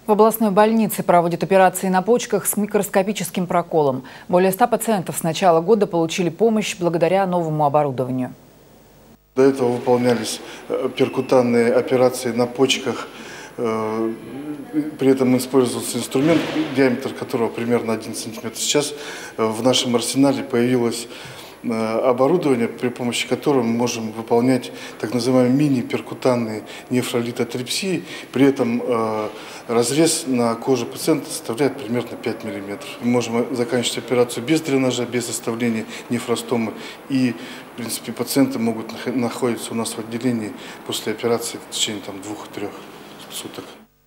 В областной больнице проводят операции на почках с микроскопическим проколом. Более 100 пациентов с начала года получили помощь благодаря новому оборудованию. До этого выполнялись перкутанные операции на почках. При этом использовался инструмент, диаметр которого примерно 1 сантиметр. Сейчас в нашем арсенале появилось оборудование, при помощи которого мы можем выполнять так называемые мини-перкутанные нефролитотрепсии. При этом разрез на коже пациента составляет примерно 5 мм. Мы можем заканчивать операцию без дренажа, без оставления нефростомы. И, в принципе, пациенты могут находиться у нас в отделении после операции в течение 2-3 суток.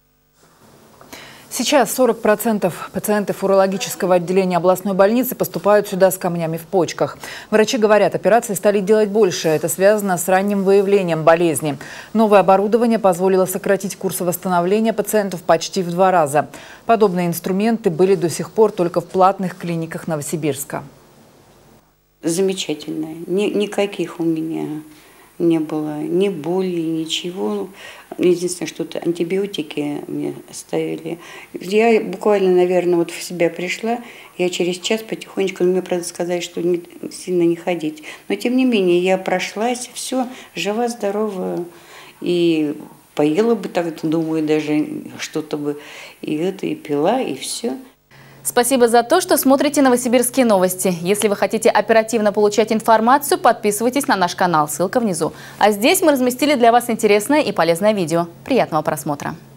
Сейчас 40% пациентов урологического отделения областной больницы поступают сюда с камнями в почках. Врачи говорят, операции стали делать больше. Это связано с ранним выявлением болезни. Новое оборудование позволило сократить курс восстановления пациентов почти в 2 раза. Подобные инструменты были до сих пор только в платных клиниках Новосибирска. Замечательно. Никаких у меня не было ни боли, ничего. Единственное, что-то антибиотики мне ставили. Я буквально, наверное, вот в себя пришла. Я через час потихонечку, мне, правда, сказали, что сильно не ходить. Но, тем не менее, я прошлась, все, жива, здорова. И поела бы так, думаю, даже что-то бы и пила, и все. Спасибо за то, что смотрите Новосибирские новости. Если вы хотите оперативно получать информацию, подписывайтесь на наш канал, ссылка внизу. А здесь мы разместили для вас интересное и полезное видео. Приятного просмотра!